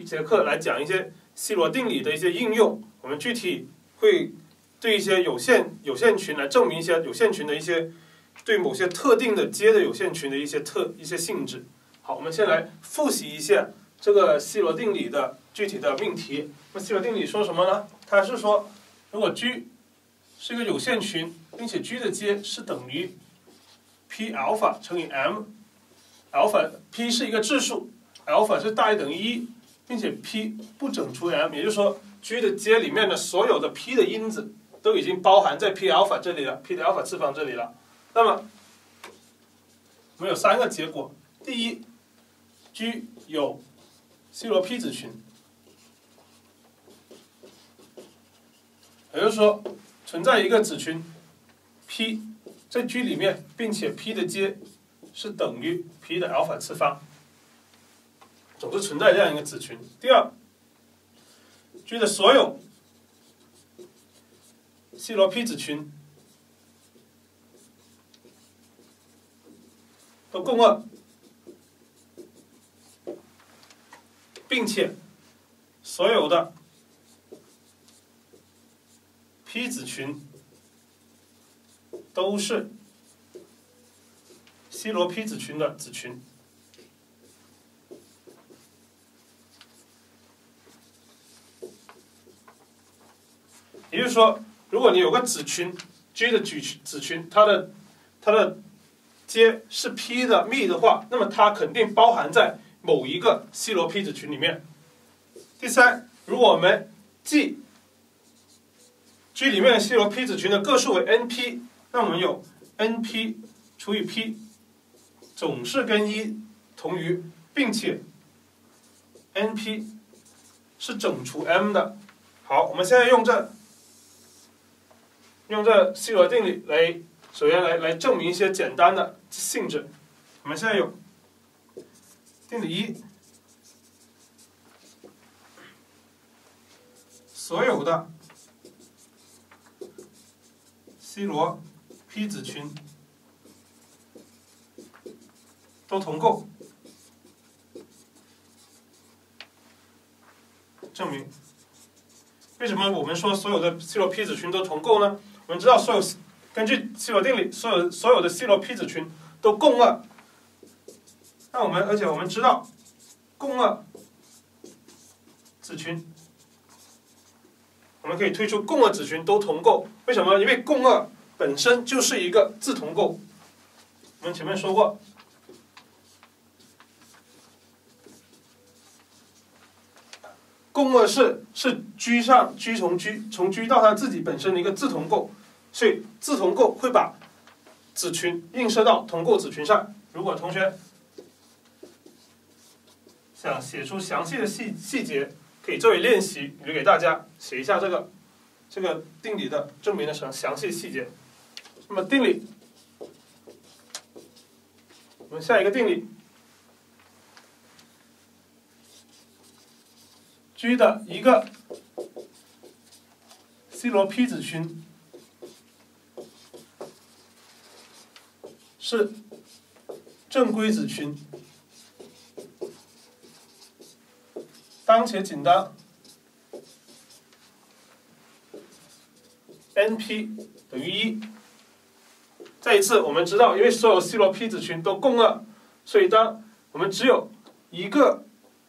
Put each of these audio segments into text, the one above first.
一节课来讲一些希罗定理的一些应用，我们具体会对一些有限群来证明一些有限群的一些对某些特定的阶的有限群的一些性质。好，我们先来复习一下这个希罗定理的具体的命题。那么希罗定理说什么呢？它是说，如果 G 是一个有限群，并且 G 的阶是等于 P alpha 乘以 m，alpha P 是一个质数 ，alpha 是大于等于1，并且 P 不整除 m， 也就是说 G 的阶里面的所有的 P 的因子都已经包含在 P alpha 这里了 ，P 的 alpha 次方这里了。那么我们有3个结果：第一 ，G 有希罗 P 子群，也就是说存在一个子群 P 在 G 里面，并且 P 的阶是等于 P 的 alpha 次方，总是存在这样一个子群。第二 ，G 的所有希罗 P 子群都共2，并且所有的 P 子群都是希罗 P 子群的子群。也就是说，如果你有个子群 G 的子群，它的阶是 P 的幂的话，那么它肯定包含在某一个希罗 P 子群里面。第三，如果我们记 G 里面的希罗 P 子群的个数为 NP， 那我们有 NP 除以 P 总是跟1同余，并且 NP 是整除 M 的。好，我们现在用这希罗定理首先来证明一些简单的性质。我们现在有定理1，所有的希罗 P 子群都同构，证明。为什么我们说所有的希罗 P 子群都同构呢？我们知道根据希罗定理，所有的希罗 P 子群都共2。而且我们知道共2子群，我们可以推出共2子群都同构。为什么？因为共2本身就是一个自同构。我们前面说过，共2是 G 从 G 到它自己本身的一个自同构，所以自同构会把子群映射到同构子群上。如果同学想写出详细的细节，可以作为练习，我就给大家写一下这个定理的证明的详细细节。那么定理，我们下一个定理 ，G 的一个希罗 P 子群是正规子群，当且仅当 NP 等于1。再一次，我们知道，因为所有希罗 P 子群都共2，所以当我们只有一个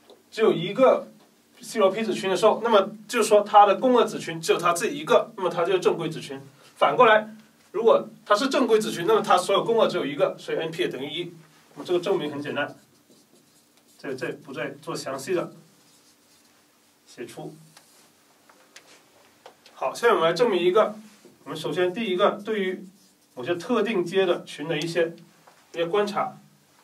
希罗 P 子群的时候，那么就是说它的共2子群只有它自己一个，那么它就是正规子群。反过来，如果它是正规子群，那么它所有共2只有一个，所以 NP 也等于1。那么这个证明很简单，这不再做详细的写出。好，现在我们来证明一个。我们首先第一个，对于某些特定阶的群的一些观察。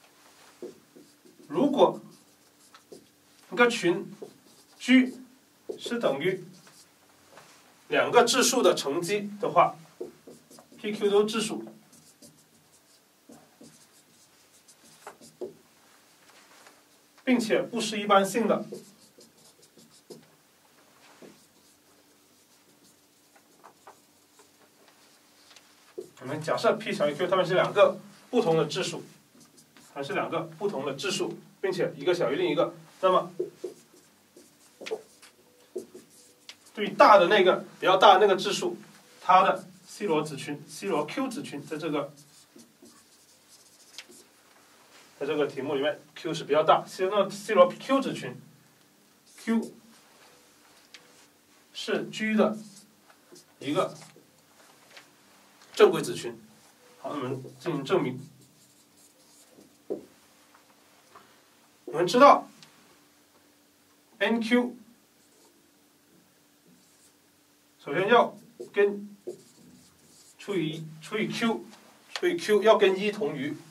如果一个群 G 是等于2个质数的乘积的话 ，PQ 都质数，并且不是一般性的，我们假设 P 小于 Q 它们是2个不同的质数，并且一个小于另一个，那么对大的那个比较大的那个质数，它的 C 罗子群 C 罗 Q 子群在这个题目里面 Q 是比较大，C 罗 Q 子群 Q 是 G 的一个正规子群。好，我们进行证明。我们知道 NQ 首先要跟除以 Q 要跟1同余，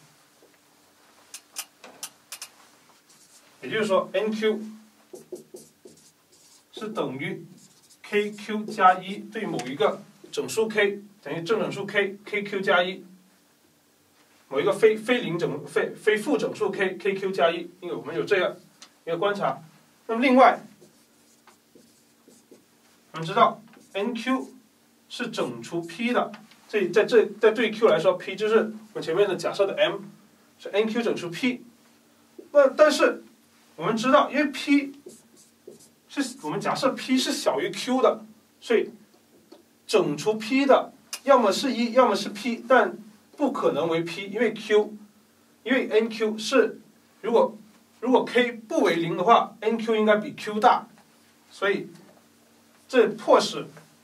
也就是说 NQ 是等于 KQ 加1对某一个整数 K 等于正整数 KQ 加1，某一个非负整数 KQ 加1，因为我们有这样一个观察。那么另外，我们知道 NQ 是整除 P 的，在对 Q 来说 ，P 就是我们前面的假设的 M 是 NQ 整除 P。那但是我们知道，因为 P 是我们假设 P 是小于 Q 的，所以整除 P 的要么是1，要么是 P， 但不可能为 P， 因为 NQ 是如果 K 不为0的话 ，NQ 应该比 Q 大，所以这迫使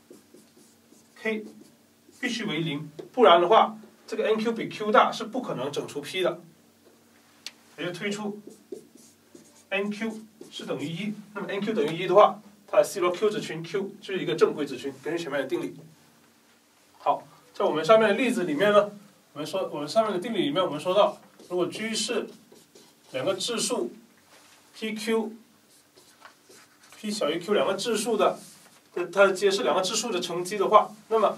K 必须为0，不然的话，这个 NQ 比 Q 大是不可能整除 P 的。也就推出 NQ 是等于1，那么 NQ 等于1的话，它的 C 罗 Q 子群 Q 就是一个正规子群，根据前面的定理。好，在我们上面的例子里面呢，我们上面的定理里面，我们说到，如果 G 是两个质数 PQ P 小于 Q 两个质数的，它的阶是两个质数的乘积的话，那么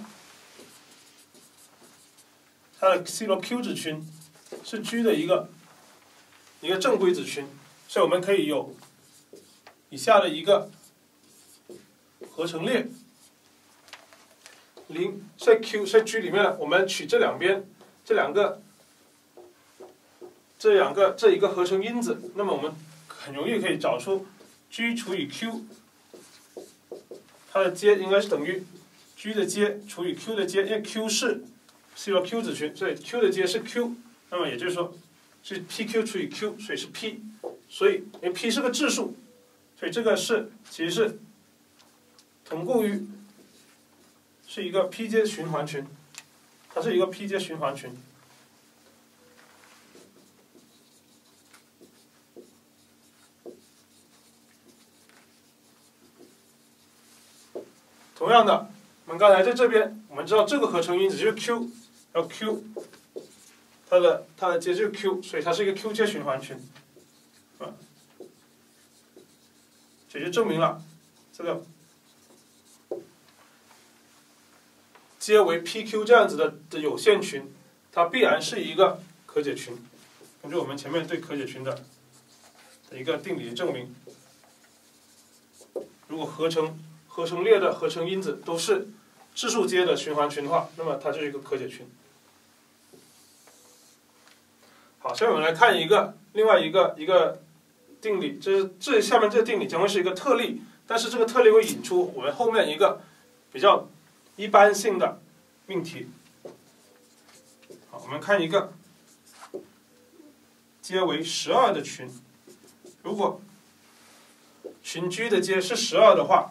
它的 C 罗 Q 子群是 G 的一个正规子群，所以我们可以有以下的一个合成列。在 G 里面，我们取这一个合成因子，那么我们很容易可以找出 G 除以 Q， 它的阶应该是等于 G 的阶除以 Q 的阶，因为 Q 是 C 罗 Q 子群，所以 Q 的阶是 Q， 那么也就是说是 PQ 除以 Q， 所以是 P， 所以因为 P 是个质数，所以这个其实是同构于是一个 P 阶循环群，它是一个 P 阶循环群。同样的，我们刚才在这边，我们知道这个合成因子就是 Q， 要 Q， 它的阶就是 Q， 所以它是一个 Q 阶循环群，这就证明了这个阶为 PQ 这样子的有限群，它必然是一个可解群。根据我们前面对可解群的一个定理的证明，如果合成列的合成因子都是质数阶的循环群的话，那么它就是一个可解群。好，下面我们来看另外一个定理，这下面这个定理将会是一个特例，但是这个特例会引出我们后面一个比较一般性的命题。好，我们看一个阶为12的群，如果群 G 的阶是12的话，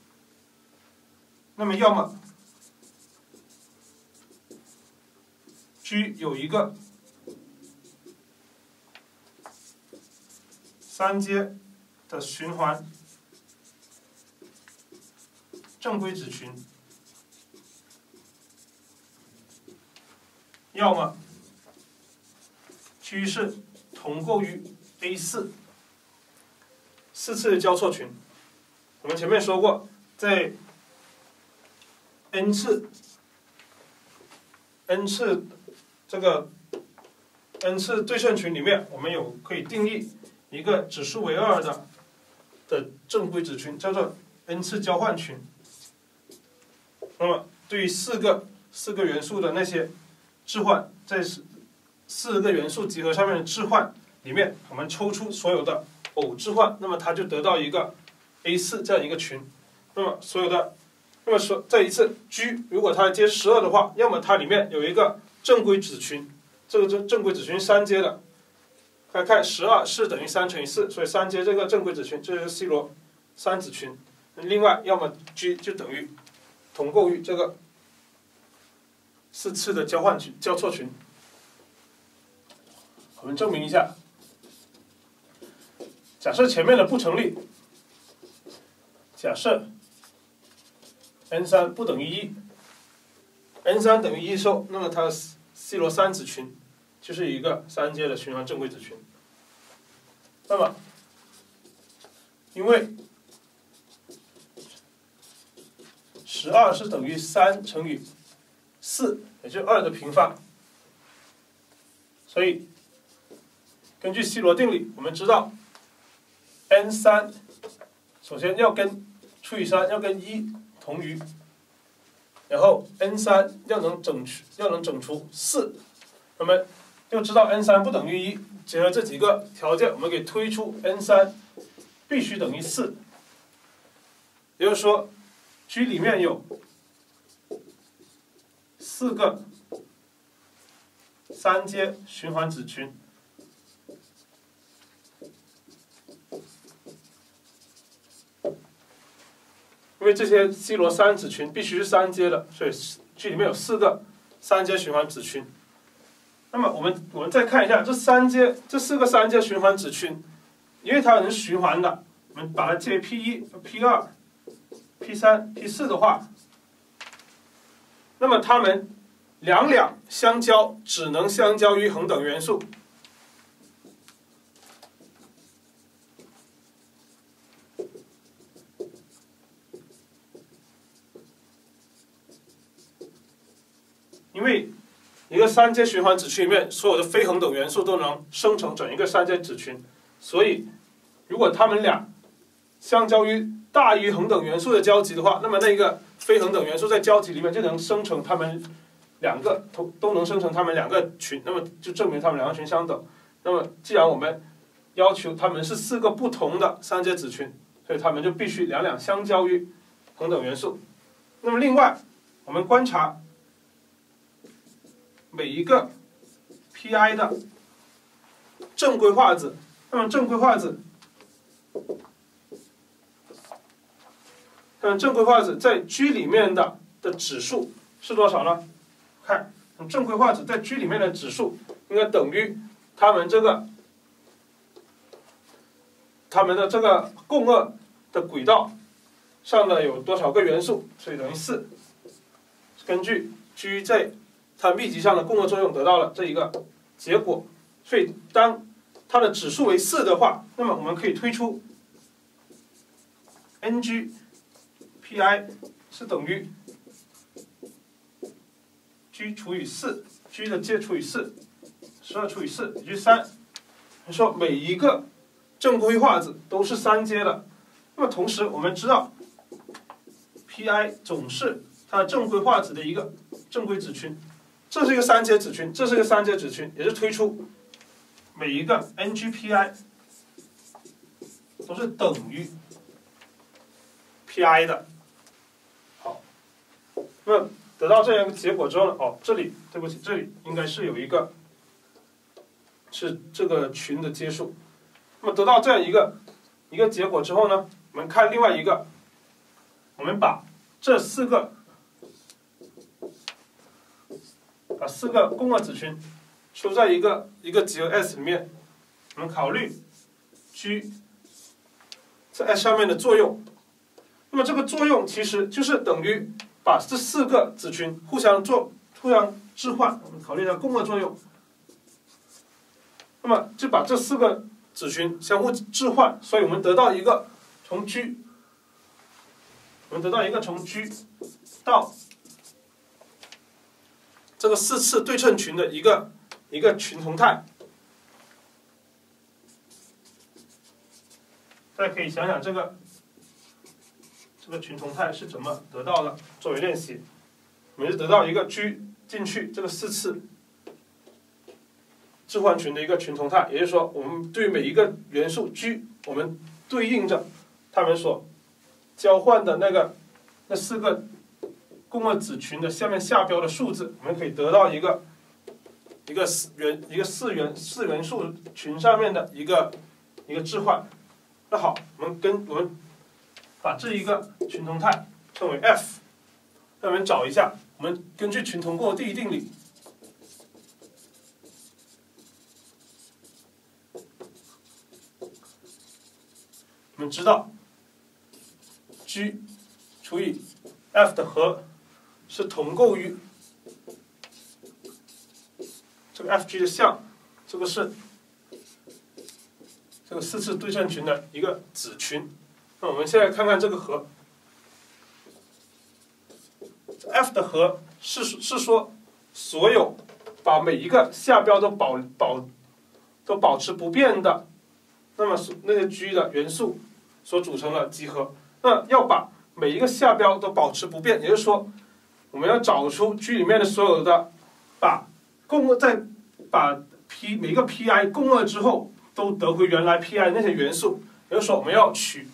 那么要么 G 有一个3阶的循环正规子群，要么 G 是同构于 A4 4次的交错群。我们前面说过，在 n 次这个 n 次对称群里面，我们可以定义一个指数为2的正规子群，叫做 n 次交换群。那么对于四个元素的那些置换，在4个元素集合上面的置换里面，我们抽出所有的偶置换，那么它就得到一个 A4 这样一个群。 那么所有的，那么说再一次 G 如果它接12的话，要么它里面有一个正规子群，这个正规子群3阶的。来看12是等于3乘以4，所以3阶这个正规子群，这是 C 罗3子群。另外，要么 G 就等于同构于这个4次的交错群。我们证明一下，假设前面的不成立，假设 n3 不等于1，n3 等于1时候，那么它 C 罗3子群就是一个3阶的循环正规子群。那么，因为12是等于3乘以4，也就是2的平方，所以根据希罗定理，我们知道 n3 首先要跟除以3要跟1同余，然后 n3 要能整除4，那么就知道 n3 不等于1。结合这几个条件，我们可以推出 n3 必须等于4，也就是说 G 里面有4个3阶循环子群。因为这些 C 罗3子群必须是3阶的，所以 G 里面有4个3阶循环子群。那么我们再看一下这4个3阶循环子群，因为它能循环的，我们把它借 P1、P2、P3、P4 的话，那么它们两相交只能相交于恒等元素。因为一个3阶循环子群里面，所有的非恒等元素都能生成整一个3阶子群，所以如果它们俩相交于大于恒等元素的交集的话，那么那个非恒等元素在交集里面就能生成它们两个都能生成它们两个群，那么就证明它们两个群相等。那么既然我们要求它们是4个不同的3阶子群，所以它们就必须两相交于恒等元素。那么另外，我们观察每一个 Pi 的正规化子，那么正规化子在 G 里面的指数是多少呢？看正规化子在 G 里面的指数应该等于它们的这个共轭的轨道上的有多少个元素，所以等于4。根据 G 在它密集上的共轭作用得到了这一个结果，所以当它的指数为4的话，那么我们可以推出 Ng Pi 是等于 G 除以4 ，G 的阶除以4，12除以4，也就是3。说每一个正规化子都是3阶的，那么同时我们知道 Pi 总是它的正规化子的一个正规子群。这是一个3阶子群，这是一个3阶子群，也是推出每一个 NGPI 都是等于 Pi 的。好，那么得到这样一个结果之后呢，这里对不起，这里应该是有一个是这个群的阶数。那么得到这样一个结果之后呢，我们看另外一个，我们把这4个共轭子群输在一个集合 S 里面，我们考虑 G 在 S 上面的作用。那么这个作用其实就是等于把这4个子群互相置换，我们考虑一下共轭作用。那么就把这4个子群相互置换，所以我们得到一个从 G 到这个4次对称群的一个群同态。大家可以想想这个群同态是怎么得到的，作为练习。我们是得到一个 G 进去这个4次置换群的一个群同态，也就是说，我们对每一个元素 G， 我们对应着它们所交换的那4个共轭子群的下面下标的数字，我们可以得到一个四元素群上面的一个置换。那好，我们把这一个群同态称为 F。那我们找一下，我们根据群同构的第一定理，我们知道 G 除以 F 的和是同构于这个 FG 的项，这个是这个4次对称群的一个子群。那我们现在看看这个和 F 的和是说所有把每一个下标都保持不变的，那么那个 G 的元素所组成的集合。那要把每一个下标都保持不变，也就是说，我们要找出 G 里面的所有的把每一个 Pi 共轭之后都得回原来 Pi 那些元素，也就是说我们要取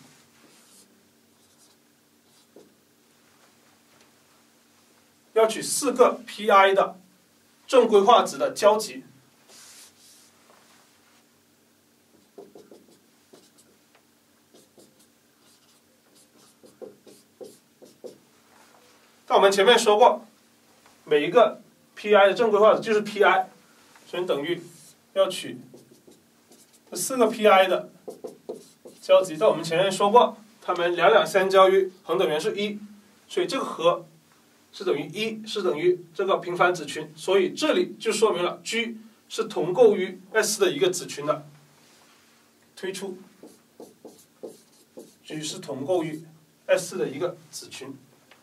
4个 Pi 的正规化子的交集。那我们前面说过，每一个 Pi 的正规化子就是 Pi， 所以等于要取这4个 Pi 的交集。在我们前面说过，它们两相交于恒等元素1，所以这个和是等于1，是等于这个平凡子群。所以这里就说明了 G 是同构于 S 的一个子群的。推出 G 是同构于 S 的一个子群。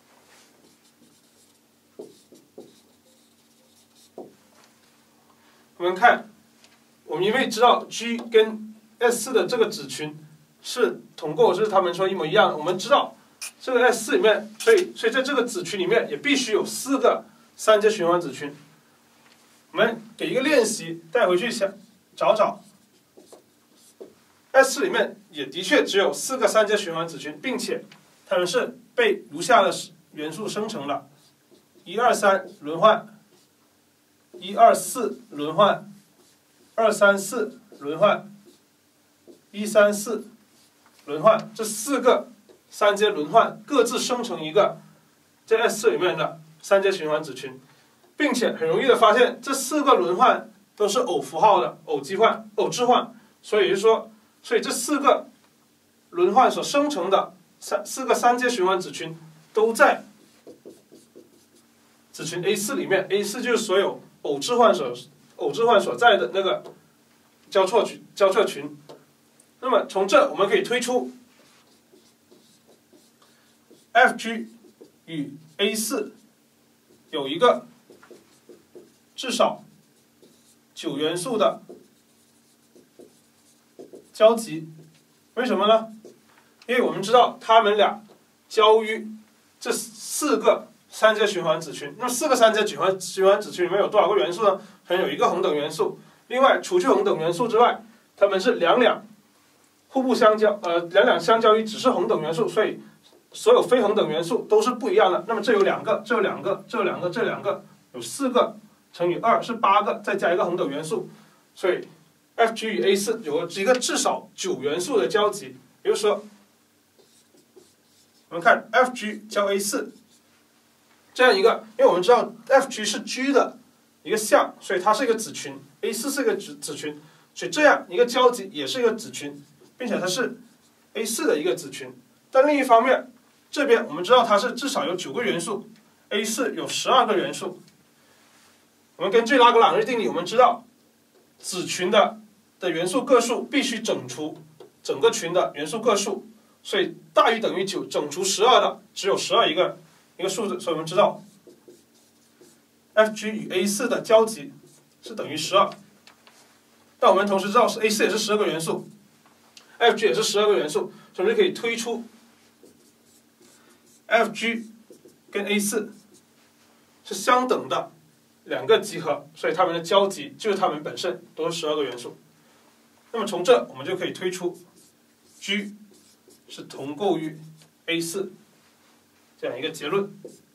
我们看，我们因为知道 G 跟 S 的这个子群是同构，这是他们说一模一样的。我们知道这个 S 里面，所以在这个子群里面也必须有4个3阶循环子群。我们给一个练习带回去找 S 里面也的确只有4个3阶循环子群，并且它们是被如下的元素生成了：1、2、3轮换，1、2、4轮换，2、3、4轮换，1、3、4轮换。这4个3阶轮换各自生成一个在 S 里面的3阶循环子群，并且很容易的发现这4个轮换都是偶符号的偶置换，所以这4个轮换所生成的4个3阶循环子群都在子群 A4 里面。A4 就是所有偶置换所在的那个交错群。那么从这我们可以推出 FG 与 A4 有一个至少9元素的交集。为什么呢？因为我们知道它们俩交于这4个3阶循环子群。那么4个3阶循环子群里面有多少个元素呢？可能有1个恒等元素。另外，除去恒等元素之外，它们是两互不相交，两相交于只是恒等元素，所以所有非恒等元素都是不一样的。那么这有2个，这有2个，这有2个，这2个，有4个乘以2是8个，再加一个恒等元素，所以 FG 与 A4 有一个至少9元素的交集。也就是说，我们看 FG 交 A4 这样一个，因为我们知道 FG 是 G 的一个项，所以它是一个子群 ，A4 是一个子群，所以这样一个交集也是一个子群，并且它是 A4 的一个子群。但另一方面，这边我们知道它是至少有9个元素 ，A4 有12个元素。我们根据拉格朗日定理，我们知道子群的元素个数必须整除整个群的元素个数，所以大于等于9整除12的只有12一个数字，所以我们知道 FG 与 A4 的交集是等于12。但我们同时知道是 A4 也是12个元素 ，FG 也是12个元素，所以我们就可以推出 FG 跟 A4 是相等的2个集合，所以它们的交集就是它们本身都是12个元素。那么从这我们就可以推出 G 是同构于 A4这样一个结论。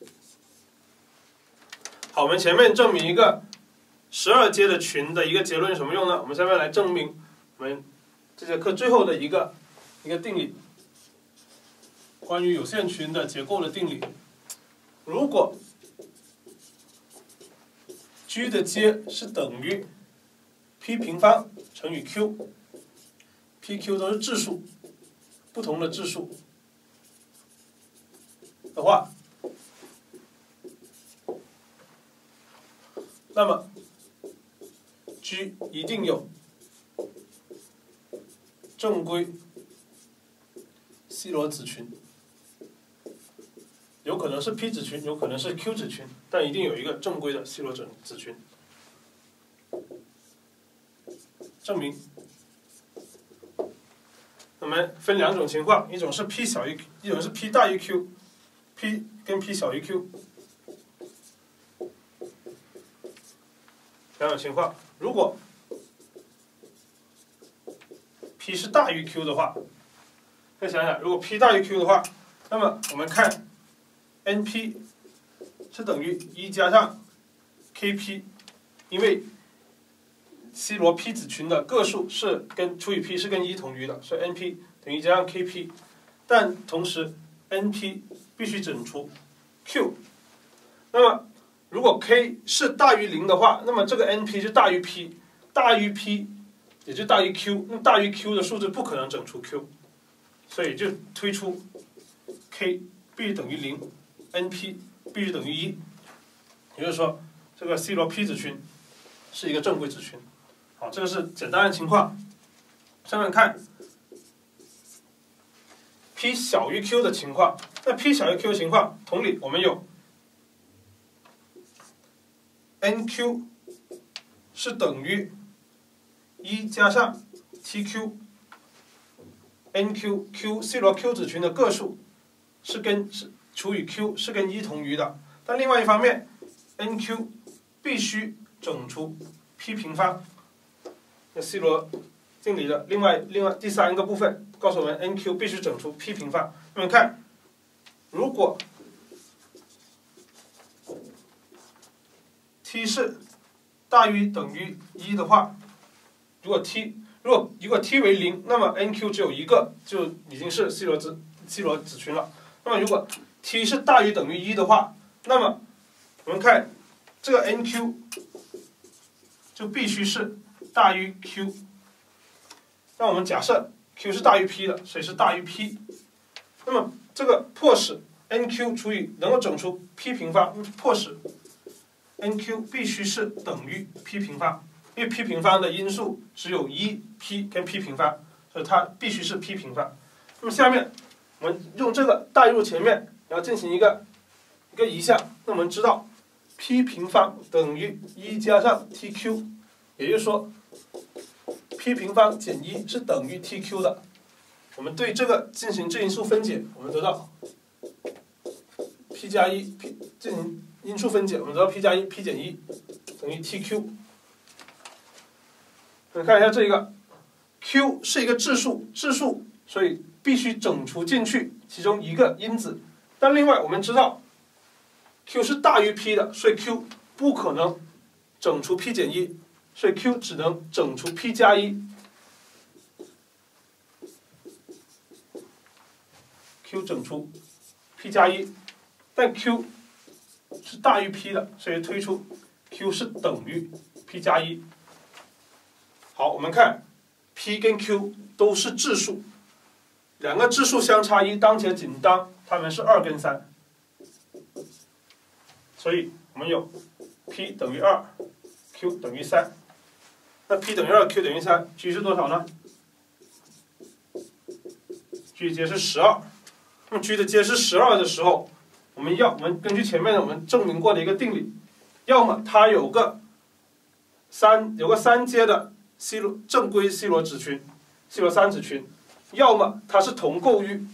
好，我们前面证明一个12阶的群的一个结论有什么用呢？我们下面来证明我们这节课最后的一个定理，关于有限群的结构的定理。如果 G 的阶是等于 P 平方乘以 Q，PQ 都是质数，不同的质数的话，那么 G 一定有正规 C 罗子群，有可能是 P 子群，有可能是 Q 子群，但一定有一个正规的 C 罗子群。证明，我们分两种情况，一种是 P 小于，一种是 P 大于 Q，P 跟 P 小于 Q。两种情况，如果 P 是大于 Q 的话，再想想，如果 P 大于 Q 的话，那么我们看 NP 是等于1加上 KP， 因为 C 罗 P 子群的个数是除以 P 是跟1同余的，所以 NP 等于1加上 KP， 但同时 NP 必须整除 Q。那么如果 K 是大于0的话，那么这个 NP 就大于 P， 大于 P 也就大于 Q， 那大于 Q 的数字不可能整除 Q， 所以就推出 K 必须等于0，NP 必须等于1，也就是说这个 C 罗 P 子群是一个正规子群。好，这个是简单的情况。下面看 P 小于 Q 的情况。那 P 小于 Q 的情况，同理我们有 NQ 是等于1加上 TQ，NQ Q C 罗 Q 子群的个数是除以 Q 是跟1同余的，但另外一方面 NQ 必须整除 P 平方。那 C 罗定理的另外第三个部分告诉我们 NQ 必须整除 P 平方。那么看，如果 T 是大于等于1的话，如果 T 为0，那么 NQ 只有一个，就已经是 C 罗子群了。那么如果 T 是大于等于1的话，那么我们看这个 NQ 就必须是大于 Q。那我们假设 Q 是大于 P 的，所以是大于 P。那么这个迫使 NQ 除以能够整除 P 平方，迫使 NQ 必须是等于 P 平方，因为 P 平方的因数只有1P 跟 P 平方，所以它必须是 P 平方。那么下面我们用这个代入前面，然后进行一个移项。那我们知道 P 平方等于1加上 TQ， 也就是说 P 平方减1是等于 TQ 的。我们对这个进行质因数分解，我们得到 P 加1 P 进行因数分解，我们得到 P 加1 P 减1等于 TQ。我们看一下这个 Q 是一个质数，所以必须整除进去其中一个因子。但另外我们知道 Q 是大于 P 的，所以 Q 不可能整除 P 减1，所以 Q 只能整除 P 加1。Q 整除 P 加1，但 Q 是大于 P 的，所以推出 Q 是等于 P 加1。好，我们看 P 跟 Q 都是质数，两个质数相差1，当且仅当它们是2跟3，所以我们有 P 等于2 Q 等于3。那 P 等于2 Q 等于3 G 是多少呢？ G 阶是12。那么 G 的阶是12的时候，我们根据前面我们证明过的一个定理，要么它有个3阶的 C 罗正规 C 罗子群 ，C 罗3子群，要么它是同构于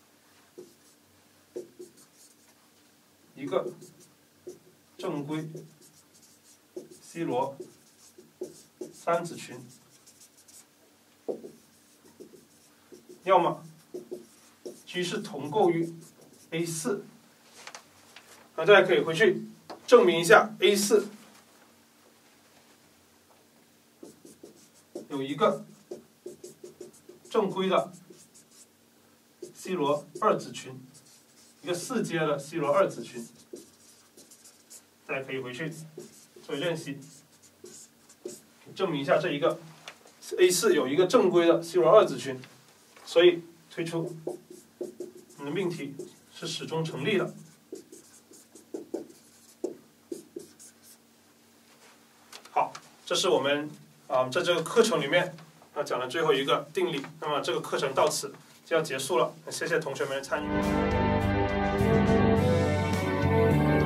一个正规 C 罗3子群，要么 G 是同构于 A4。大家可以回去证明一下 A4 有一个正规的 C 罗二子群，一个4阶的 C 罗二子群。大家可以回去做练习，证明一下这一个 A4 有一个正规的 C 罗二子群，所以推出我们的命题是始终成立的。好，这是我们在这个课程里面讲的最后一个定理。那么这个课程到此就要结束了，谢谢同学们的参与。